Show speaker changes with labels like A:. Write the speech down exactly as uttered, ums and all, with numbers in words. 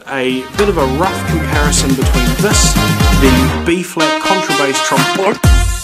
A: a bit of a rough comparison between this, the B-flat contrabass trombone,